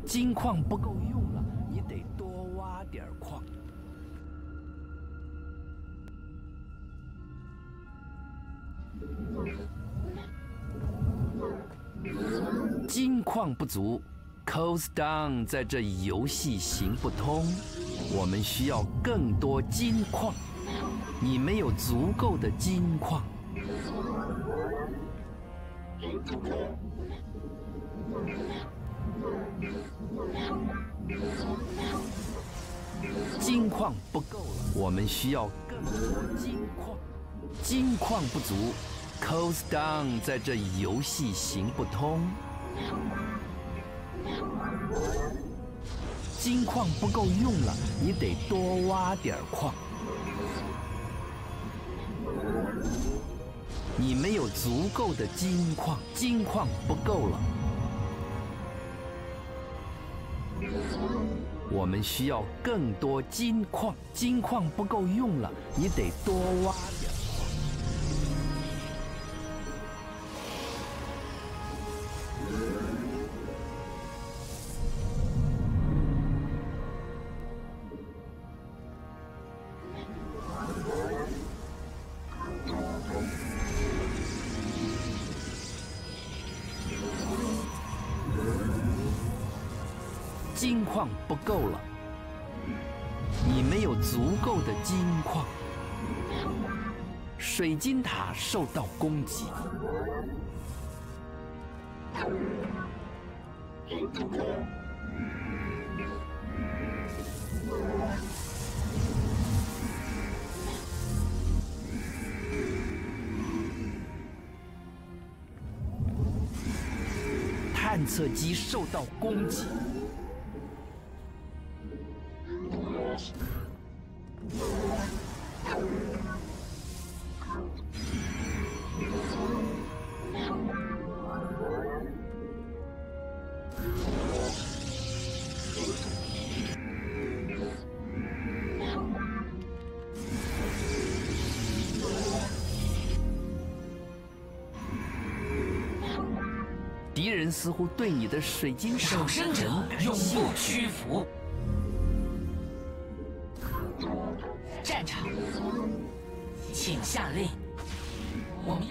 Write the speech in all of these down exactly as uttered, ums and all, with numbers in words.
金矿不够用了，你得多挖点矿。金矿不足 ，Cost Down 在这游戏行不通。我们需要更多金矿，你没有足够的金矿。金矿不够了，我们需要更多金矿。金矿不足 ，Cost Down 在这游戏行不通。金矿不够用了，你得多挖点矿。你没有足够的金矿，金矿不够了。我们需要更多金矿，金矿不够用了，你得多挖点。金矿不够了，你没有足够的金矿。水晶塔受到攻击。探测机受到攻击。敌人似乎对你的水晶守生者永不屈服。战场，请下令。我们，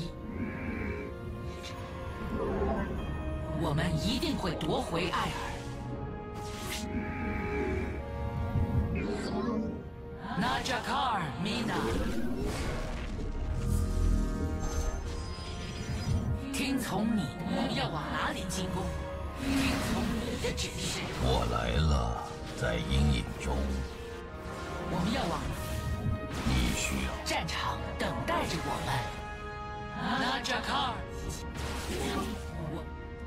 我们一定会夺回艾尔。Najakar Mina， 听从你，我们要往哪里进攻？听从你的指示。 我来了，在阴影中。 我们要往你需要战场等待着我们。Najakar， 我，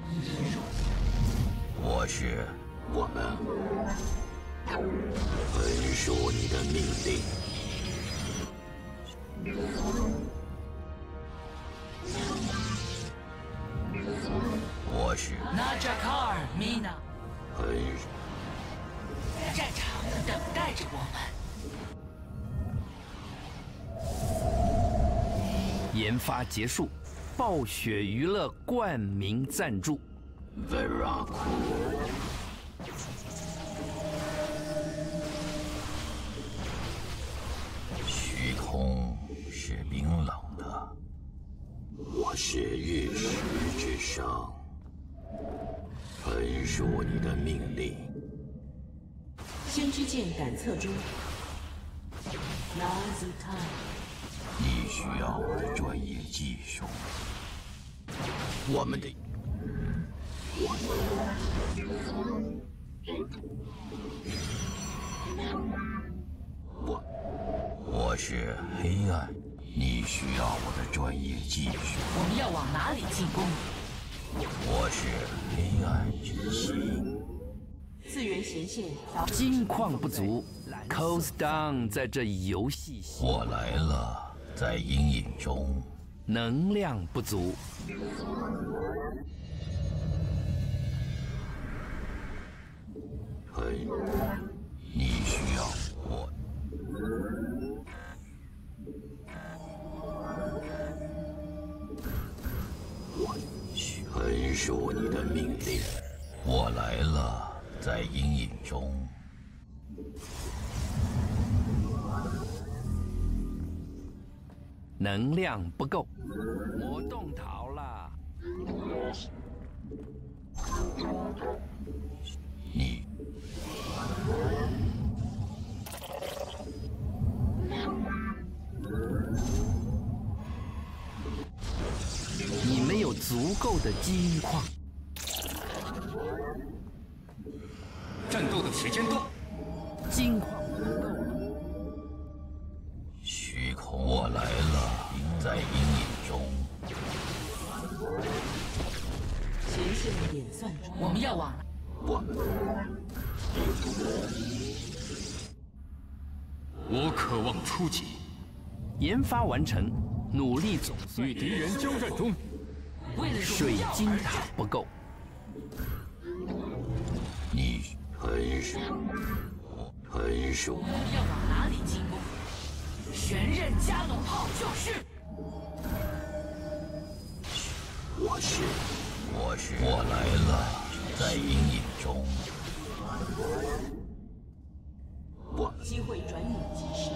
我是我们。本属你的命令。我是 Najakar Mina， 本战场等待着我们。 研发结束，暴雪娱乐冠名赞助。 Veracruz。虚空是冰冷的，我是玉石之上，本属你的命令。 先知剑感测中。Now's the time。 你需要我的专业技术。我们得，我我我是黑暗，你需要我的专业技术。 我们要往哪里进攻？ 我是黑暗之心。 次元前线。 金矿不足 ，Cost Down 在这游戏。 我来了。在阴影中， 能量不足。 嘿，你需要我。我本属你的命令。 我来了，在阴影中。 能量不够，魔动逃了。 你。 你没有足够的金矿。 战斗的时间到， 金矿不够了。 虚空，我来了，在阴影中。 前线演算中， 我们要往了。 我们。 我渴望出击。 研发完成，努力总算。 与敌人交战中。 水晶塔不够。 你很熟，很熟。 我们要往哪里进攻？玄刃加农炮就是。 我是，我是，我来了，在阴影中。我机会转眼即逝。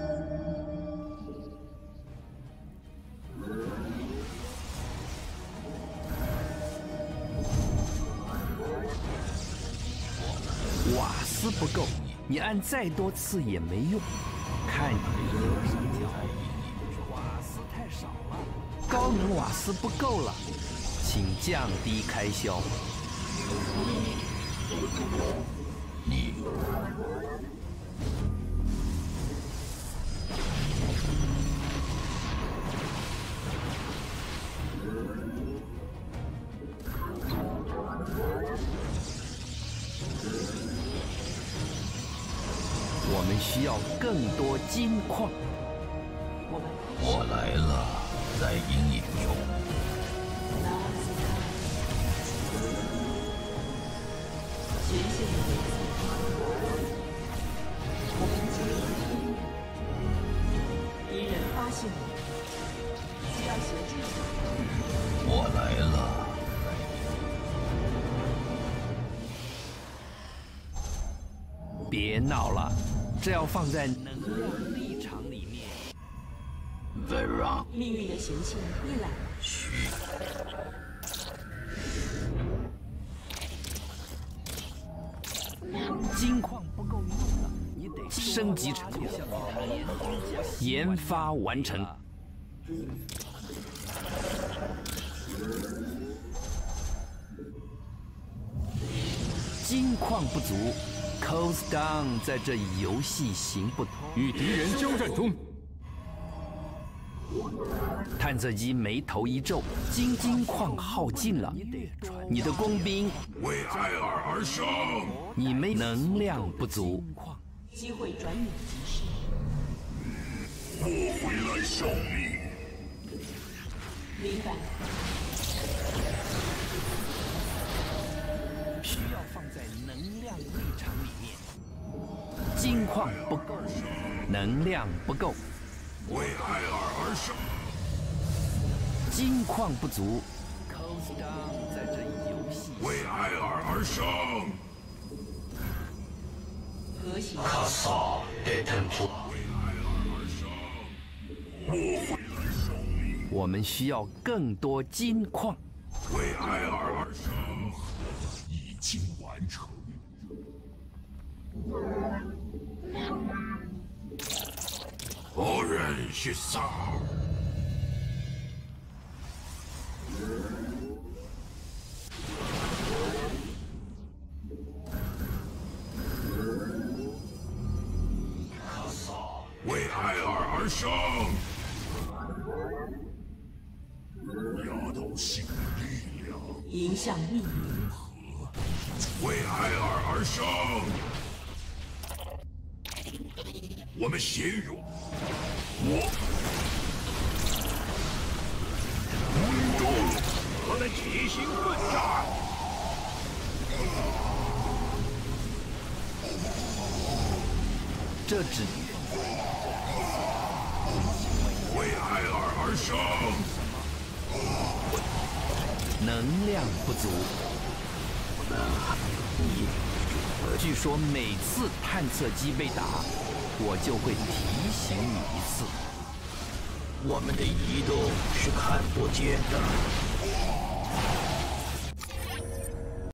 瓦斯不够，你按再多次也没用。看你的右上角，瓦斯太少了，高能瓦斯不够了，请降低开销。 你。 我们需要更多金矿。 我来了，在阴影中。 前线演算我们接敌人发现我，需要协助。 我来了。 别闹了，这要放在能量立场里面。 Vera， 命运的弦线一来。 嘘。 金矿不够用了，你得升级成功。研发完成。金矿不足。Coast Down 在这游戏行不通。 与敌人交战中。 探测机眉头一皱，金金矿耗尽了，你的工兵为艾尔而生。 你没能量不足。 机会转眼即逝。 我会来伤你。 明白。 需要放在能量立场里面。金矿不够，能量不够。 为艾尔而生。 金矿不足。Coast Down 在这游戏。 为艾尔而生。 和谐。 卡萨德腾普。 为艾尔而生。我会来伤你。 我们需要更多金矿。 为艾尔而生。已经完成。我认识萨尔。 卡萨为艾尔而生。压倒性的力量。 影响命运。 为艾尔而生。我们协勇。我。运动，我们齐心奋战。 这只为艾尔而生。 能量不足。 们，你， 据说每次探测机被打，我就会提醒你一次。 我们的移动是看不见的。